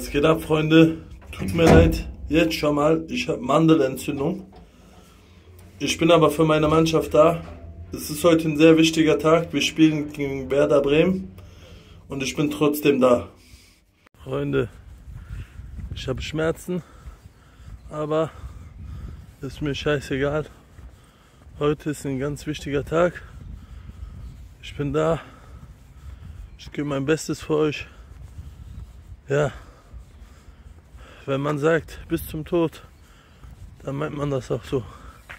Was geht ab, Freunde? Tut mir leid, jetzt schon mal, ich habe Mandelentzündung. Ich bin aber für meine Mannschaft da. Es ist heute ein sehr wichtiger Tag. Wir spielen gegen Werder Bremen und ich bin trotzdem da. Freunde, ich habe Schmerzen, aber ist mir scheißegal. Heute ist ein ganz wichtiger Tag. Ich bin da. Ich gebe mein Bestes für euch. Ja, wenn man sagt, bis zum Tod, dann meint man das auch so.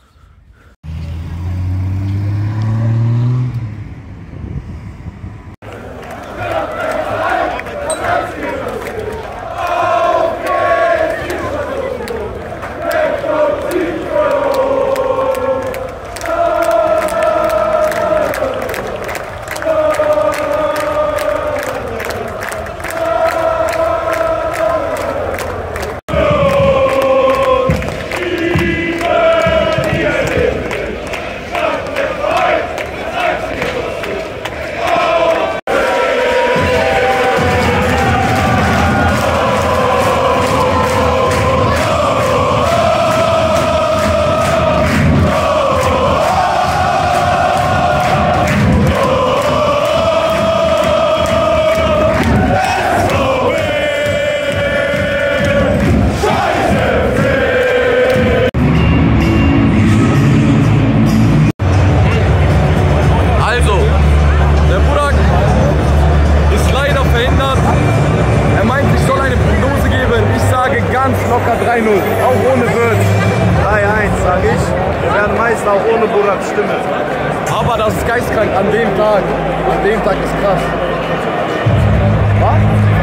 Locker 3-0, auch ohne Wirt. 3-1, sag ich. Wir werden Meister auch ohne Buraks Stimme. Aber das ist geistkrank an dem Tag. An dem Tag ist krass. Was?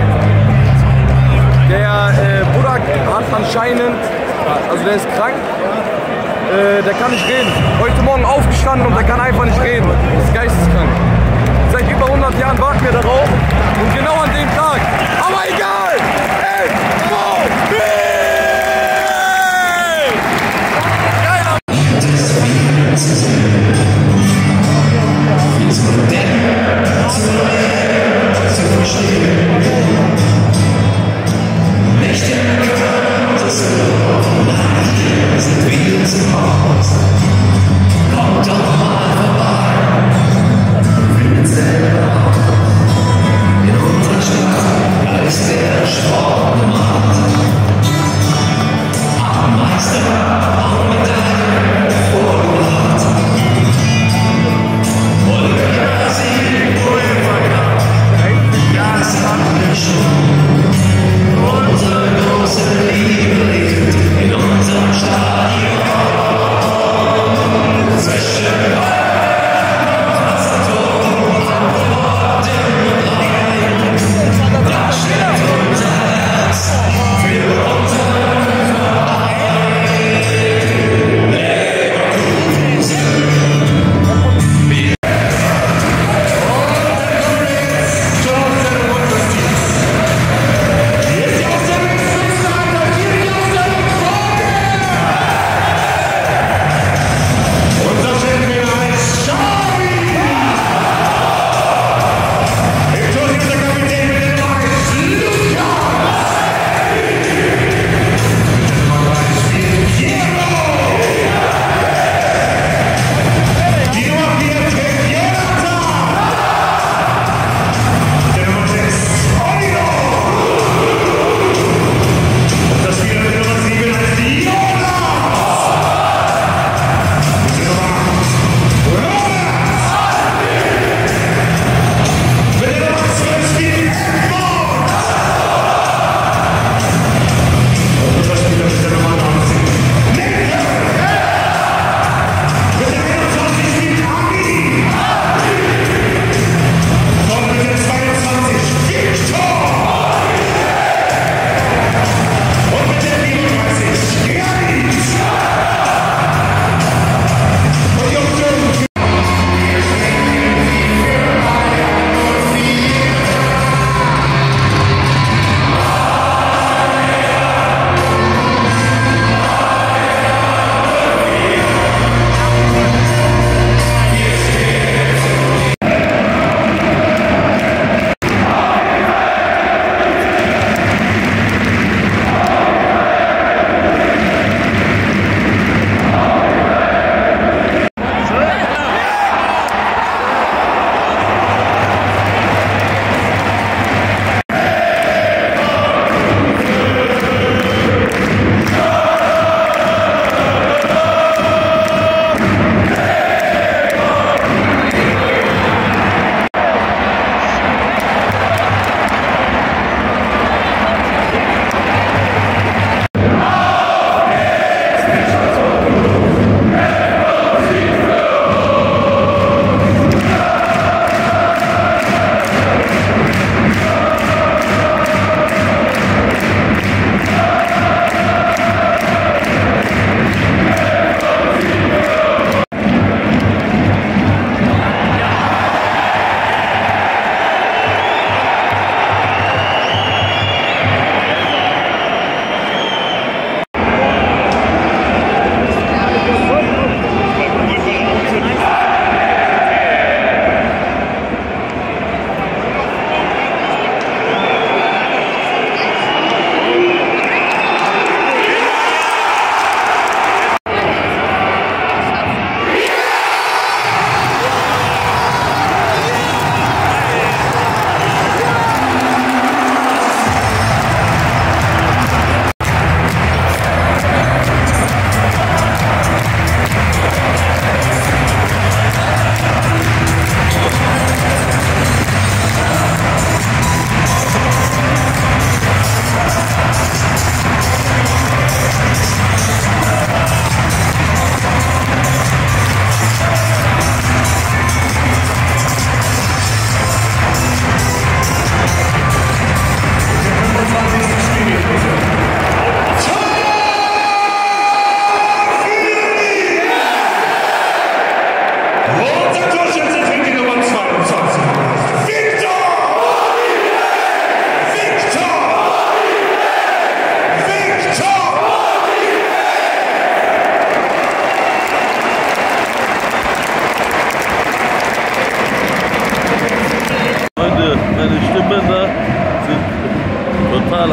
Der Burak hat anscheinend, also der ist krank, der kann nicht reden. Heute Morgen aufgestanden und der kann einfach nicht reden. Das ist geisteskrank. Seit über 100 Jahren warten wir darauf und genau an dem Tag. Aber egal! In unserer Stadt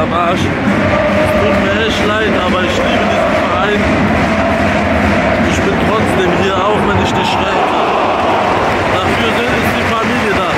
am Arsch. Es tut mir echt leid, aber ich liebe diesen Verein. Ich bin trotzdem hier, auch wenn ich nicht schreien kann. Dafür ist die Familie da.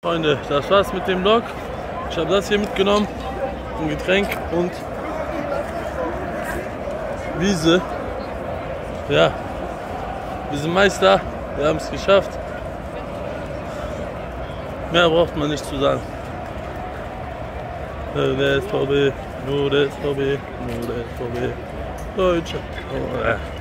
Freunde, das war's mit dem Vlog. Ich habe das hier mitgenommen, ein Getränk und Wiese. Ja, wir sind Meister, wir haben es geschafft. Mehr braucht man nicht zu sagen. Nur der SVB, nur der SVB, nur der SVB. Deutsche. Oh,